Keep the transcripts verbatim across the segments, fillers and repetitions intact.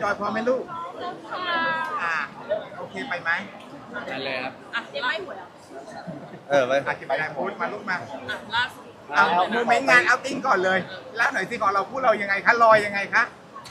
จอยพร้อมไหมลูกอ่าโอเคไปไหมไปเลยครับอ่ะยังไม่หมดอ่ะเออไปอาจจะไปได้พูดมาลูกมาอ่ะล่าสุดเอาโมเมนต์งานเอาติ้งก่อนเลยแล้วหน่อยสิก่อนเราพูดเรายังไงคะลอยยังไงคะ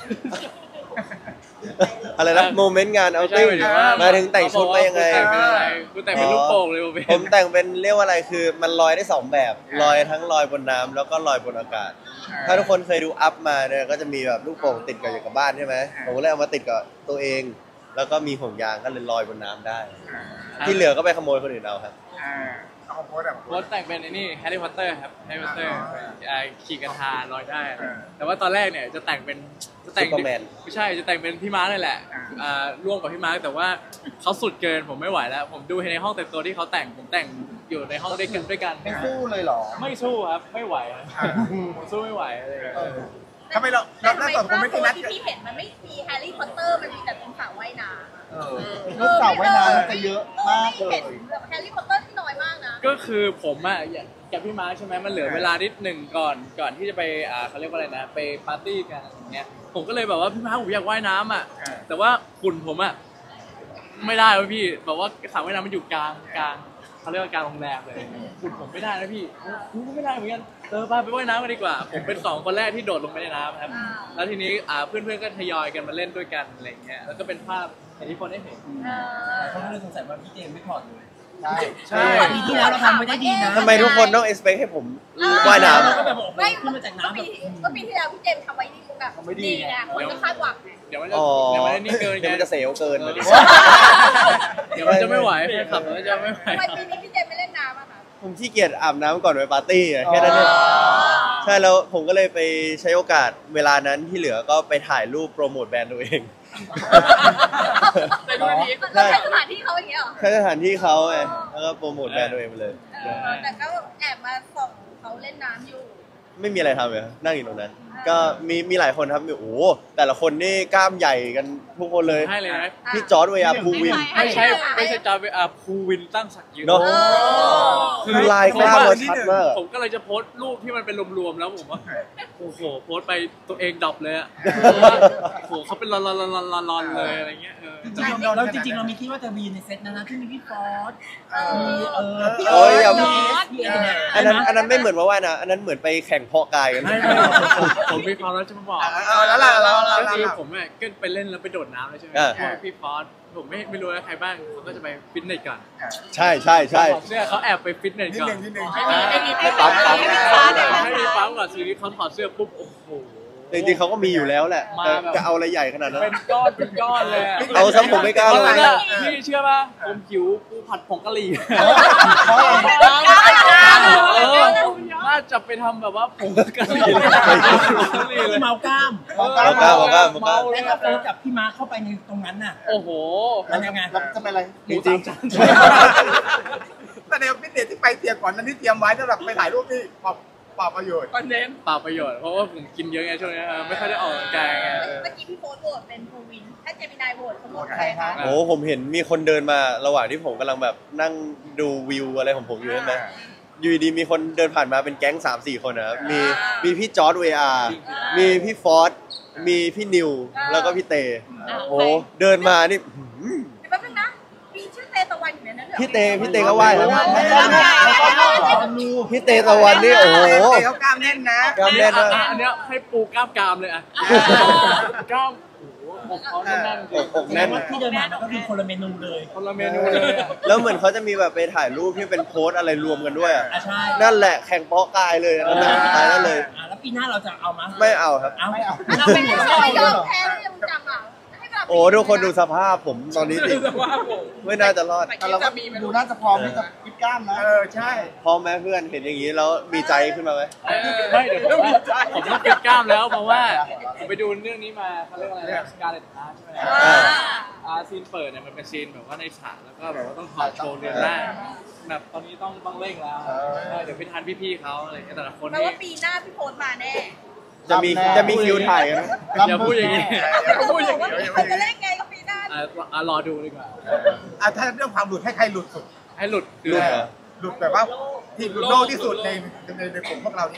อะไรนะโมเมนต์งานเอาติ้งมาถึงแต่งชุดไปยังไงกูแต่งเป็นลูกโป่งเลยผมแต่งเป็นเรียกว่าอะไรคือมันลอยได้สองแบบลอยทั้งลอยบนน้ำแล้วก็ลอยบนอากาศถ้าทุกคนเคยดูอัพมาเนี่ยก็จะมีแบบลูกโป่งติดกับอยู่กับบ้านใช่ไหมผมก็เลยเอามาติดกับตัวเองแล้วก็มีห่วงยางก็เลยลอยบนน้ำได้ที่เหลือก็ไปขโมยคนอื่นเอาครับเอาโพสแบบโพสแต่งเป็นไอ้นี่แฮร์รี่พอตเตอร์ครับแฮร์รี่พอตเตอร์ขี่กระทาลอยได้แต่ว่าตอนแรกเนี่ยจะแต่งเป็นจะแต่งไม่ใช่จะแต่งเป็นพี่มาร์คเลยแหละร่วมกับพี่มาร์คแต่ว่าเขาสุดเกินผมไม่ไหวแล้วผมดูในห้องแต่งตัวที่เขาแต่งผมแต่งอยู่ในห้องด้วยกันด้วยกันไม่สู้เลยหรอไม่สู้ครับไม่ไหวผมสู้ไม่ไหวเลยทำไมเราเราเราสองคนไม่ได้นัดที่พี่เห็นมันไม่มีแฮร์รี่พอตเตอร์มันมีแต่เป็นสาวว่ายน้ำลูกสาวว่ายน้ำจะเยอะมากเลยแฮร์รี่พอตเตอร์ที่น้อยมากนะก็คือผมอ่ะกับพี่มาร์คใช่ไหมมันเหลือเวลานิดหนึ่งก่อนก่อนที่จะไปอ่าเขาเรียกว่าอะไรนะไปปาร์ตี้กันอย่างเงี้ยผมก็เลยแบบว่าพี่มาร์คผมอยากว่ายน้ำอ่ะแต่ว่าหุ่นผมอ่ะไม่ได้เลยพี่แบบว่าสระว่ายน้ำมันอยู่กลางกลางเขาเรียกว่าการโรงแรมเลยหุ่นผมไม่ได้นะพี่ผมก็ไม่ได้เหมือนกันเออไปไปว่ายน้ำกันดีกว่าผมเป็นสองคนแรกที่โดดลงไปในน้ำครับแล้วทีนี้อ่าเพื่อนๆก็ทยอยกันมาเล่นด้วยกันอะไรเงี้ยแล้วก็เป็นภาพอย่างที่คนได้เห็นเขาก็เลยสงสัยว่าพี่เจมไม่ถอดเลยใช่ใช่ปีที่แล้วเราทำไปได้ดีนะทำไมทุกคนต้อง expect ให้ผมว่ายน้ำก็แบบไม่ขึ้นมาจากน้ำก็ปีที่แล้วพี่เจมทำไว้ดีแบบดีไงคนก็คาดหวังเดี๋ยวมันจะเดี๋ยวมันจะนี่เกินเดี๋ยวมันจะเสียวเกินเดี๋ยวมันจะไม่ไหวแฟนคลับมันจะไม่ไหวทำไมปีนี้พี่เจมไม่เล่นน้ำอะคะผมขี้เกียจอาบน้ำก่อนไปปาร์ตี้แค่นั้นเองใช่แล้วผมก็เลยไปใช้โอกาสเวลานั้นที่เหลือก็ไปถ่ายรูปโปรโมทแบรนด์ตัวเองแต่ดูดีเราใช้สถานที่เขาอย่างเงี้ยหรอใช้สถานที่เขาไงแล้วก็โปรโมทแบรนด์ตัวเองไปเลยแต่ก็แอบมาส่องเขาเล่นน้ำอยู่ไม่มีอะไรทำเลยนั่งอยู่ตรงนั้นก็มีมีหลายคนครับมีโอ้แต่ละคนนี่กล้ามใหญ่กันทุกคนเลยใช่เลยนะพี่จอร์จเวียภูวินไม่ใช่ไม่ใช่จอร์จเวียภูวินตั้งศักดิ์ยืนเนาะคือลายกล้ามเราชัดมากผมก็เลยจะโพสต์รูปที่มันเป็นรวมๆแล้วผมว่าโอ้โหโพสต์ไปตัวเองดรอปเลยอ่ะโอ้โหเขาเป็นลอนลอนลอนลอนลอนเลยอะไรเงี้ยจริงๆเราจริงๆเรามีคิดว่าจะมีในเซตนั้นนะที่มีพี่ฟอสมีเออพี่โอ้ยอย่าอันนั้นอันนั้นไม่เหมือนว่าว่านะอันนั้นเหมือนไปแข่งเพาะกายกันผมมีความแล้วจะมาบอกแล้วล่ะแล้วก็คือผมอ่ะก็ไปเล่นแล้วไปโดดน้ำเลยใช่ไหมพี่ฟอสผมไม่ไม่รู้ว่าใครบ้างเขาก็จะไปฟิตเนสก่อนใช่ใช่ใช่เนี่ยเขาแอบไปฟิตเนสก่อนนิดนึงนิดนึงให้ปั๊มปั๊มให้มีปั๊มก่อนทีนี้เขาถอดเสื้อปุ๊บโอ้โหจริงๆเขาก็มีอยู่แล้วแหละจะเอาอะไรใหญ่ขนาดนั้นเป็นก้อนเป็นก้อนเลยเอาซ้ำผมไม่กล้าเลยพี่เชื่อป่ะผมหิวปูผัดผงกะหรี่น่าจะไปทำแบบว่าผงกะหรี่ที่เมากล้ามเมากล้ามเมากล้ามเมาแล้วก็โฟนกับพี่มาเข้าไปในตรงนั้นน่ะโอ้โหมันยังไงจะเป็นอะไรจริงแต่ในฟิตเนสที่ไปเตรียมก่อนนั้นที่เตรียมไว้สำหรับไปถ่ายรูปที่ปป่าประโยชน์ก็เน้นป่าประโยชน์เพราะว่าผมกินเยอะไงช่วงนี้ไม่ค่อยได้ออกกำลังกายไงเมื่อกี้พี่โฟนโหวตเป็นภูวินถ้าเจมินายโหวตเขาโหวตใครคะโอ้ผมเห็นมีคนเดินมาระหว่างที่ผมกำลังแบบนั่งดูวิวอะไรของผมอยู่ใช่ไหมอยู่ดีมีคนเดินผ่านมาเป็นแก๊ง สามสี่ คนนะครับมีมีพี่จอร์จเวียมีพี่ฟอสมีพี่นิวแล้วก็พี่เตโอ้เดินมานี่แป๊บนึงนะมีชื่อเตตะวันอยู่ในนั้นเหรอพี่เตพี่เตก็ไหว้แล้วพี่เตตะวันนี่โอ้โหเขากล้ามแน่นนะกล้ามแน่นนะอันนี้ให้ปูกล้ามกรามเลยอ่ะกล้ามโอ้โหอกเขาแน่นอกแน่นที่เดินมาก็คือคนละเมนูเลยคนละเมนูเลยแล้วเหมือนเขาจะมีแบบไปถ่ายรูปที่เป็นโพสอะไรรวมกันด้วยอ่ะนั่นแหละแข่งเพาะกายเลยนั่นแหละตายนั่นเลยแล้วปีหน้าเราจะเอามั้ยไม่เอาครับไม่เอาเราเป็นคนยอมแพ้ยังจำอ่ะโอ้ทุกคนดูสภาพผมตอนนี้ดิไม่น่าจะรอดเราดูน่าจะพร้อมที่จะฟิตกล้ามนะเออใช่พร้อมไหมเพื่อนเห็นอย่างนี้แล้วมีใจขึ้นมาไหมไม่เดี๋ยวผมผมต้องฟิตกล้ามแล้วเพราะว่าผมไปดูเรื่องนี้มาเขาเรียกอะไรสกาเลตอาร์ใช่ไหมอาร์ซีนเปิดเนี่ยมันเป็นซีนแบบว่าในฉากแล้วก็แบบว่าต้องถอดโชว์เรือนร่างแบบตอนนี้ต้องต้องเร่งแล้วเดี๋ยวไปทานพี่ๆเขาอะไรแต่ละคนแปลว่าปีหน้าพี่โพสมาแน่จะมีจะมีคิวถ่ายกันอย่าพูดอย่างนี้อย่าพูดอย่างนี้จะเล่นไงก็ปีหน้าอ่ารอดูดีกว่าอ่ะถ้าเรื่องความหลุดให้ใครหลุดสุดให้หลุดหลุดหลุดแบบว่าที่หลุดโลกที่สุดในในในกลุ่มพวกเรานี่ไม่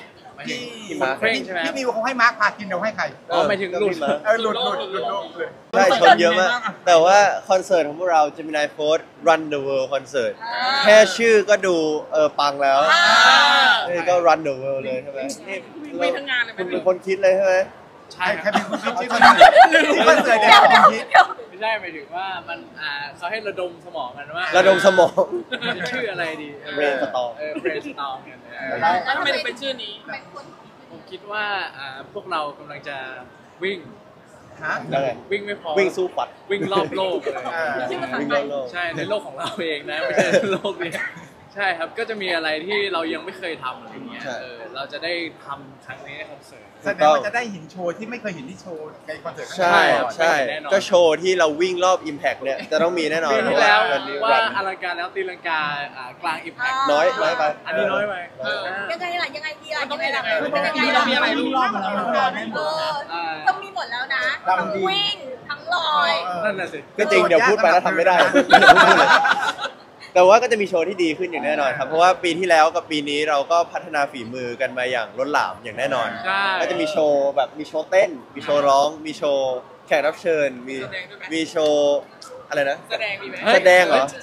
ที่คุณเคร่งใช่ไหมพี่นิวเขาให้มาร์คพากินเราให้ใครอ๋อหมายถึงหลุดเออหลุดหลุดหลุดโลกเลยใช่ชนเยอะมาก แต่ว่าคอนเสิร์ตของพวกเรา Gemini Force Run the World Concert แค่ชื่อก็ดูเออปังแล้วนี่ก็ Run the World เลยใช่ไหมนี่มีทั้งงานเลยไหมคุณเป็นคนคิดเลยใช่ไหมใช่ใครคเป็รันบคนคิดที่คอนเสิร์ตที่คอนเสิร์ตเนี่ยเป็นคนคิดไม่ใช่หมายถึงว่ามันอ่าเขาให้ระดมสมองกันว่าระดมสมองจะชื่ออะไรดี Brainstorm เออ brainstorm กันเออแล้วทำไมถึงเป็นชื่อนี้เป็นคนผมคิดว่าอ่าพวกเรากำลังจะวิ่งฮะแล้วไงวิ่งไม่พอวิ่งสู้ฝัดวิ่งรอบโลกเลยเออวิ่งรอบโลกใช่ในโลกของเราเองนะไม่ใช่ในโลกนี้ใช่ครับก็จะมีอะไรที่เรายังไม่เคยทำอะไรเงี้ยใช่เออเราจะได้ทำครั้งนี้ในคอนเสิร์ตแสดงว่าจะได้เห็นโชว์ที่ไม่เคยเห็นที่โชว์ในคอนเสิร์ตใช่ครั้งก่อนใช่แน่นอนก็โชว์ที่เราวิ่งรอบ Impact เนี่ย จะต้องมีแน่นอนปีที่แล้วเพระนนี้ว่ารันอลังการแล้วตีลังกาอ่ากลางอิมแพคน้อยน้อยไปอันนี้น้อยไปเออยังไงล่ะยังไงดีล่ะยังไงล่ะมันเป็นต้ยัองงไงมีล่ะเรามีอะไรวิ่งรอบมาแล้วมันก็รอได้หมเอดนะอต้องมีหมดแล้วนะทั้งวิ่งทั้งลอยนั่นน่ะสิก็จริงเดี๋ยวพูดไปแล้วทำไม่ได้ แต่ว่าก็จะมีโชว์ที่ดีขึ้นอย่างแน่นอนครับ เพราะว่าปีที่แล้วกับปีนี้เราก็พัฒนาฝีมือกันมาอย่างล้นหลามอย่างแน่นอนใช่ก็จะมีโชว์แบบมีโชว์เต้น มีโชว์ร้อง มีโชว์แขกรับเชิญ มีมีโชว์อะไรนะแสดงมีไหมแสดงเหรอ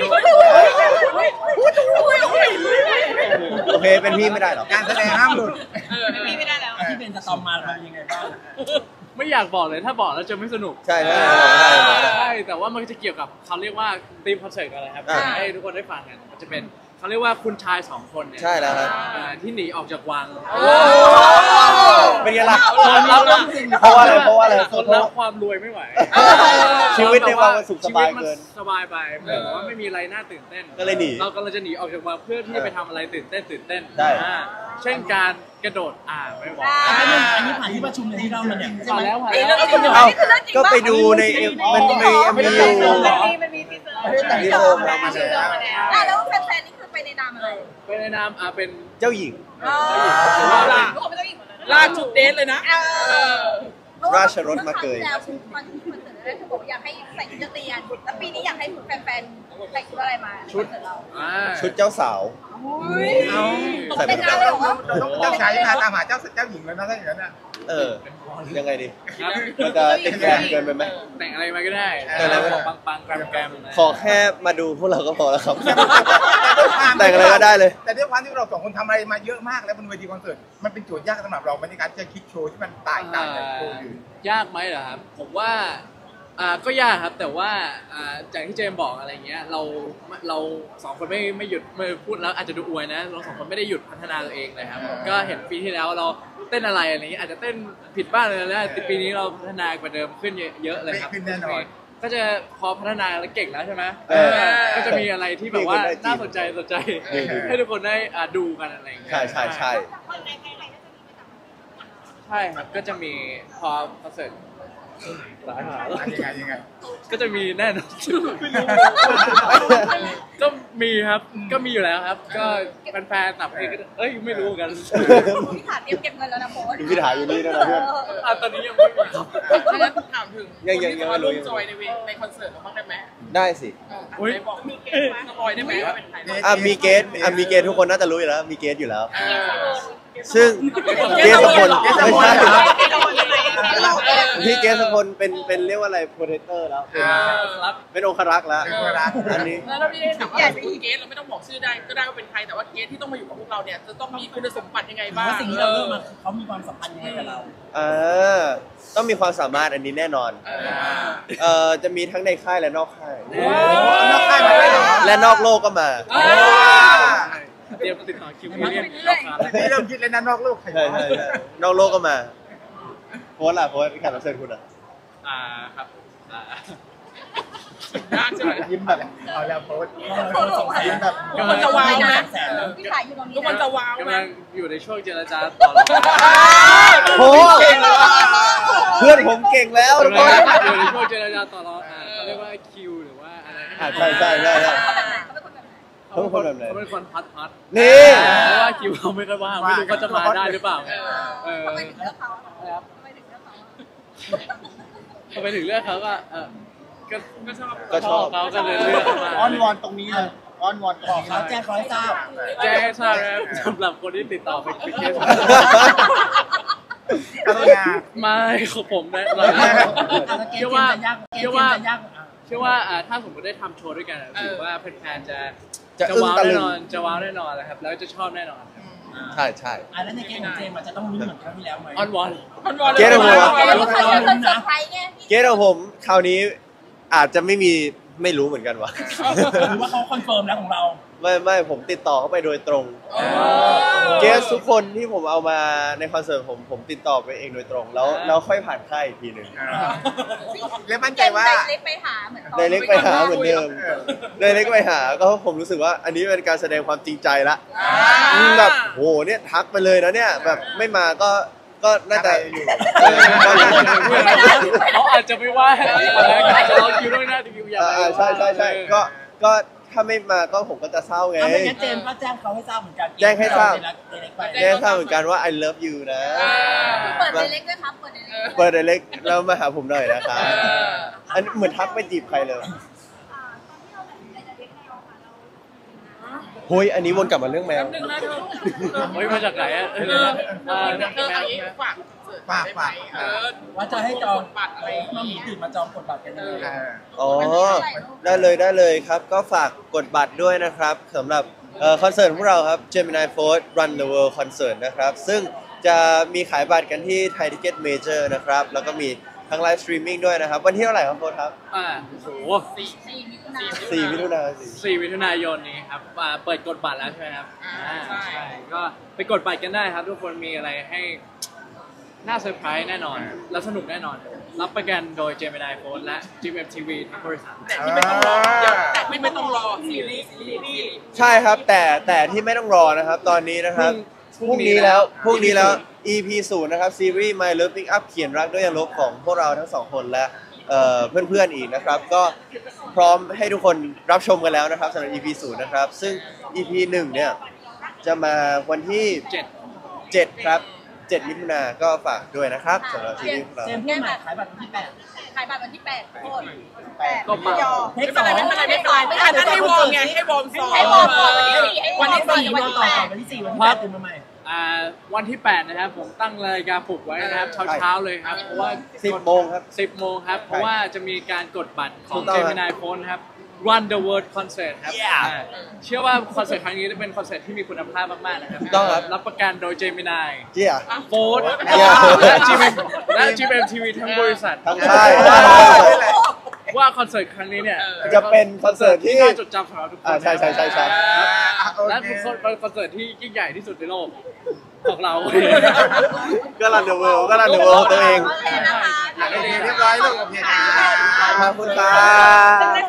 โอเค เป็นพี่ไม่ได้หรอการแสดงห้ามหลุดเออมีไม่ได้แล้วที่เป็นสตอมมาเรายังไงบ้างไม่อยากบอกเลยถ้าบอกแล้วจะไม่สนุกใช่ใช่บอกไม่ได้บอกไม่ได้ใช่แต่ว่ามันก็จะเกี่ยวกับเขาเรียกว่าธีมคอนเสิร์ตอะไรครับอ่าให้ทุกคนได้ฟังกันมันจะเป็นเขาเรียกว่าคุณชายสองคนเนี่ยใช่แล้วครับอ่าที่หนีออกจากวังเป็นไงล่ะทนรับเพราะว่าอะไรเพราะว่าอะไรทนรับความรวยไม่ไหวชีวิตในวังมันสุขสบายเกินชีวิตมันสบายไปเหมือนว่าไม่มีอะไรน่าตื่นเต้นก็เลยหนีเรากำลังจะหนีออกจากวังเพื่อที่ไปทำอะไรตื่นเต้นตื่นเต้นใช่อ่าเช่นการกระโดดอ่าไม่บอกอันนี้อันนี้ผ่านที่ประชุมในที่เรามาเนี่ยผ่านแล้วผ่านไอ้แล้เรื่องวจริงเหรอเอ้านี่คือเรื่องจริงก็ไปดูในมันมีมันมีอยู่มันมีทีเซอร์ทีเซอร์มาแล้วอ่ะแล้วแฟนๆนี่คือไปในนามอะไรเป็นในนามอ่าเป็นเจ้าหญิงอ๋อล่าทุกคนไม่ต้องอีกหมดเลยล่าชุดเดทเลยนะเออราชรสมาเกยแล้วคุณตอนที่คอนเสิร์ตแรกคุณบอกอยากให้ใส่ชุดนักเรียนแล้วปีนี้อยากให้แฟนๆใส่ชุดอะไรมาชุดเราอ่าชุดเจ้าสาวอุ้ยเอาตกแต่งงานเลยเหรอเราต้องเจ้าชายพาตามหาเจ้าเจ้าหญิงแล้วนะถ้าอย่างนั้นอ่ะเออ ยังไงดีครับมันจะติดแกรมเกินไปไหมแต่งอะไรมาก็ได้แต่งอะไรก็ได้ปังปังๆแกรมแกรมๆนะขอแค่มาดูพวกเราก็พอแล้วครับ แต่งอะไรก็ได้เลยแต่ด้วยความที่เราสองคนทำอะไรมาเยอะมากแล้วบนเวทีคอนเสิร์ตมันเป็นโจทย์ยากสำหรับเราในการจะคิดโชว์ที่มันแตกต่างจากโชว์อื่นยากไหมเหรอครับผมว่าอ่าก็ยากครับแต่ว่าอ่าจากที่เจมส์บอกอะไรเงี้ยเราเราสองคนไม่ไม่หยุดไม่พูดแล้วอาจจะดูอวยนะเราสองคนไม่ได้หยุดพัฒนาตัวเองเลยครับก็เห็นปีที่แล้วเราเต้นอะไรอะไรเงี้ยอาจจะเต้นผิดบ้างเลยแล้วแต่ปีนี้เราพัฒนากว่าเดิมขึ้นเยอะเลยครับขึ้นแน่นอนก็จะพอพัฒนาแล้วเก่งแล้วใช่ไหมเออก็จะมีอะไรที่แบบว่าน่าสนใจสนใจเออให้ทุกคนได้อ่าดูกันอะไรอย่างเงี้ยใช่ใช่ใช่ใช่ครับก็จะมีพอคอนเสิร์ตหลายหาอันยังไงยังไงก็จะมีแน่นอนก็มีครับก็มีอยู่แล้วครับ ก็แฟนๆต่างประเทศก็เอ้ยไม่รู้กันพี่ถามเตรียมเก็บเงินแล้วนะโพสพี่ถาอยู่นี่ด้วยนะเพื่อนอ่ะตอนนี้ยังไม่มีครับถ้างั้นถามถึงยังยังยังไม่รู้ร่วมจอยในเวในคอนเสิร์ตเราบ้างได้ไหมได้สิเออไหนบอกมีเกมสปอยได้ไหมว่าเป็นใครบ้างอ่ะมีเกสอ่ะมีเกสทุกคนน่าจะรู้อยู่แล้ว มีเกสอยู่แล้วเออซึ่งเกสสกลไม่ใช่เออพี่เกสสกลเป็นเป็นเรียกว่าอะไรโปรเทคเตอร์แล้ว เป็นรับเป็นองครักษ์แล้วเป็นคนรักอันนี้แล้วเราไม่ได้ถามว่าเกสเราไม่ต้องบอกชื่อได้ก็ได้ว่าเป็นใครแต่ว่าเกสที่ต้องมาอยู่กับพวกเราเนี่ยจะต้องมีคุณสมบัติยังไงบ้างว่าสิ่งที่เราเลือกมาเขามีความสัมพันธ์ยังไงกับเราอ่าต้องมีความสามารถอันนี้แน่นอนเออเอ่อจะมีทั้งในค่ายและนอกค่ายนอกค่ายมาได้เหรอและนอกโลกก็มาเตรียมติดต่อคิวเรียนราคาแล้วนี่เริ่มคิดเลยนะนอกโลกใครใช่ใช่ใช่นอกโลกก็มาโพสต์ล่ะโพสต์แขกรับเชิญคุณอ่ะอ่าครับอ่ายากใช่ไหมยิ้มแบบเอาแล้วโพสต์โพสบอกว่ายิ้มแบบทุกคนจะว้าวไหมพี่ถ่ายอยู่ตรงนี้ทุกคนจะว้าวไหมกำลังอยู่ในช่วงเจรจาต่อรองโหเพื่อนผมเก่งแล้วทุกกำคลันงอยู่ในช่วงเจรจาต่อรองอ่าเขาเรียกว่าคิวหรือว่าอะไรอ่าใช่ใช่ใช่ใช่เขาเป็นคนแบบไหนเขาเป็นคนแบบไหนเขาเป็นคนแบบไหนเขาเป็นคนพัดพัดนี่เพราะว่าคิวเขาไม่ค่อยว่างไม่รู้เขาจะมาได้หรือเปล่าไงเออทำไมถึงเลือกเขาอะทำไมถึงเลือกเขาอะพอไปถึงเลือกเขาก็เออก็ก็ชอบก็ชอบเขาก็เลยเลือกมาอ้อนวอนตรงนี้เลยอ้อนวอนบอกเขาแจ้งเขาให้ทราบแจ้งให้ทราบนะครับสำหรับคนที่ติดต่อไปเป็นเคสกรุณาไม่ของผมนะเชื่อว่าเชื่อว่าจะยากเชื่อว่าอ่าถ้าสมมติได้ทำโชว์ด้วยกันถือว่าแฟนๆจะจะจะอึ้งว้าวตะลึแน่งนอนจะว้าวแน่นอนเลยครับแล้วจะชอบแน่นอนครับใช่ใช่อ่ะแล้วในเกมของเจมส์จะต้องลุ้นเหมือนครั้งที่แล้วไหมออนวอนคอนวอนเกรทเอาหัวแล้วก็เคยเจอคนเซอร์ไพรส์ไงเกสของผมคราวนี้อาจจะไม่มีไม่รู้เหมือนกันวะหรือว่าเขาคอนเฟิร์มแล้วของเราไม่ไม่ผมติดต่อเข้าไปโดยตรง เกสทุกคนที่ผมเอามาในคอนเสิร์ตผมผมติดต่อไปเองโดยตรง แล้วแล้วค่อยผ่านค่ายอีกทีหนึ่งแล้วมั่นใจว่าเล็กไปหาเหมือนในเล็กไปหาเหมือนเดิมในเล็กไปหาก็ผมรู้สึกว่าอันนี้เป็นการแสดงความจริงใจละแบบโหเนี่ยทักไปเลยนะเนี่ยแบบไม่มาก็ก็น่าจะอยู่เขาอาจจะไม่ว่าอาจจะรอคิวด้วยนะคิวอย่างอ่าใช่ใช่ใช่ก็ก็ถ้าไม่มาก็ผมก็จะเศร้าไงเอาไม่งั้นเจมส์ก็แจ้งเขาให้ทราบเหมือนกันแจ้งให้ทราบไปแจ้งทราบเหมือนกันว่า I love you นะเปิดเล็กด้วยครับเปิดเล็กเปิดเล็กแล้วมาหาผมหน่อยนะครับอันเหมือนทักไปจีบใครเลยโฮ้ยอันนี้วนกลับมาเรื่องแมวหนึ่งนะเธอเฮ้ยมาจากไหนอ่ะเออเธอเอาอย่างนี้ฝากฝากฝากเออว่าจะให้จองบัตรอะไรมาหมีตื่นมาจองกดบัตรกันเลยอ๋อได้เลยได้เลยครับ ก็ฝากกดบัตรด้วยนะครับสำหรับเอ่อคอนเสิร์ตของเราครับ Gemini Force Run the World Concert นะครับ ซึ่งจะมีขายบัตรกันที่ Thai Ticket Major นะครับ แล้วก็มีทั้งไลฟ์สตรีมมิ่งด้วยนะครับ วันที่เท่าไหร่ครับโค้ชครับอ่าโหสี่สี่มิถุนาสี่มิถุนายนสี่มิถุนายนนี้ครับอ่าเปิดกดบัตรแล้วใช่ไหมครับอ่าใช่ก็ไปกดบัตรกันได้ครับ ทุกคนมีอะไรให้น่าเซอร์ไพรส์แน่นอน แล้วสนุกแน่นอน รับประกันโดย Gemini Force และ จี เอ็ม ที วี ทั้งบริษัทแต่ที่ไม่ต้องรอเดี๋ยวแต่ไม่ไม่ต้องรอซีรีส์ซีรีส์ใช่ครับแต่แต่ที่ไม่ต้องรอนะครับ ตอนนี้นะครับพพรุ่รุ่งงนี้นี้แล้วแล้วพรุ่งนี้แล้ว อี พี ศูนย์นะครับซีรีส์ My Love Pick Up เขียนรักด้วยยางลบของพวกเราทั้งสองคนและเอ่อเพื่อนๆอีกนะครับ ก็พร้อมให้ทุกคนรับชมกันแล้วนะครับสำหรับ อี พี ศูนย์นะครับ ซึ่ง อี พี หนึ่งเนี่ยจะมาวันที่เจ็ดเจ็ดครับเจ็ดมิถุนาก็ฝากด้วยนะครับสำหรับซีรีส์ของเราเจมส์พูดใหม่ขายบัตรวันที่แปดขายบัตรวันที่แปดโคตรแปดก็มายอเทคไม่สเป็อน งไรไม่เป็นไรไม่เป็นไรอันนั้นให้วอร์มไงให้วอร์มซ้อมให้วอร์มก่อนวันที่สี่ให้วอวันร์มที่ก่อนสี่วันวันที่ต่อแปดวันที่สี่วันที่แปดตื่นมาใหม่อ่าวันที่แปดนะครับผมตั้งนาฬิกาปลุกไว้นะครับเช้าๆเลยครับเพราะว่าสิบโมงครับสิบโมงครับ เพราะว่าจะมีการกดบัตรขอถูงกต้องครับ Gemini Force ครับ Run the World Concert ครับ Yeah อ่าเชื่อว่าคอนเสิร์ตครั้งนี้จะเป็นคอนเสิร์ตที่มีคุณภาพมากๆนะครับถูกต้องครับรับประกันโดย Gemini เจีย Force Yeah และ จี เอ็ม และ จี เอ็ม ที วี ทั้งบริษัททั้งค่ายว่าคอนเสิร์ตครั้งนี้เนี่ยจะเป็นคอนเสิร์ตที่น่าจดจำสำหรับทุกคนอ่าใช่ใช่ใช่ใช่และเป็นคอนเสิร์ตที่ยิ่งใหญ่ที่สุดในโลกของเราก็รันเดอะเวิลด์ก็รันเดอะเวิลด์ตัวเองโอเคนะคะโอเคเรียบร้อยลูกโอเคขอบคุณครับ